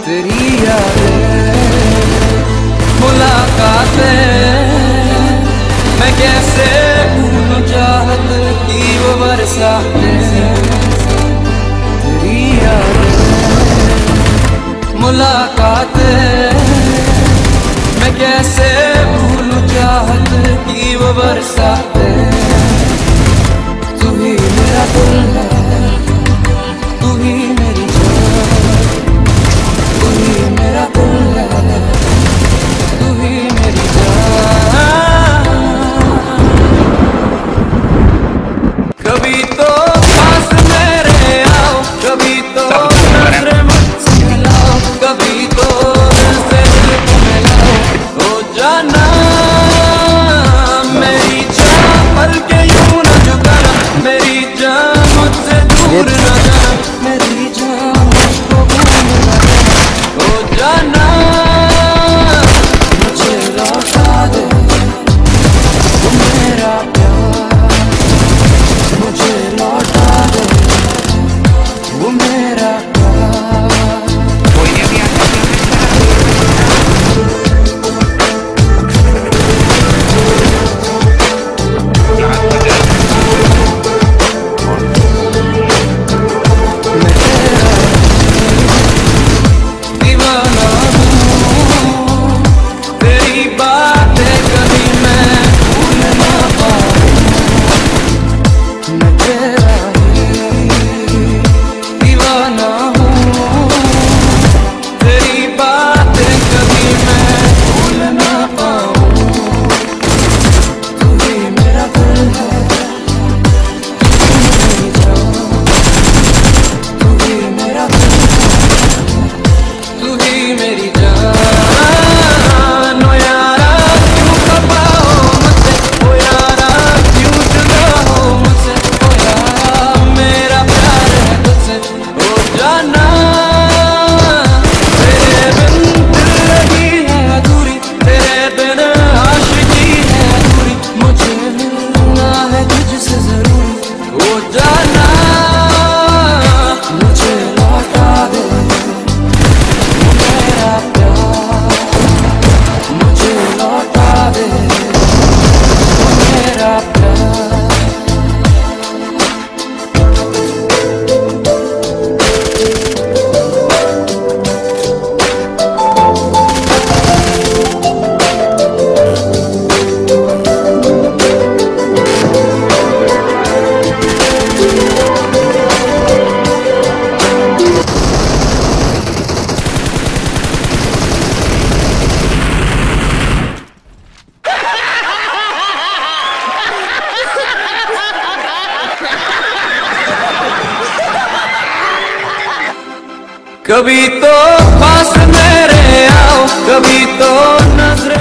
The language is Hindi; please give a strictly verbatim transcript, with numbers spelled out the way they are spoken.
तेरी यादें मुलाकातें, मैं कैसे भूलूं चाहत की वो बरसातें। तेरी यादें मुलाकातें, मैं कैसे भूलूं चाहत की वो बरसातें। तू ही मेरा दिल है, तू ही मेरी जान, तू ही मेरा दिल है, तू ही मेरी जान। कभी तो पास मेरे आओ, कभी तो नजरें मुझसे मिलाओ, कभी तो दिल से दिल को मिलाओ। ओ जाना मेरी जान, पल के यूं न झुकाना, मेरी जान मुझसे दूर न जाना, मेरी जान मुझको भूल न जाना। ओ जाना मुझे लौटा दे वो मेरा प्यार, मुझे लौटा दे वो मेरा प्यार। दीवाना हूँ तेरी बातें कभी मैं भूल ना पाऊँ। मैं तेरा ही दीवाना हूँ, तेरी बातें कभी मैं भूल ना पाऊँ। तू ही मेरा दिल है, तू ही मेरा दिल है, तू ही मेरी जान। ओ यारा क्यों खपाओ मुझसे, ओ यारा क्यों जुदा हो मुझसे, ओ यारा मेरा प्यार है तुझसे। ओ जाना तेरे बिन दिल लगी है अधूरी, तेरे बिन आशिकी है अधूरी, मुझे मिलना है तुझसे जरूरी। ओ जाना मुझे लौटा दे वो मेरा प्यार, मुझे लौटा दे वो मेरा प्यार। कभी तो पास मेरे आओ, कभी तो नजर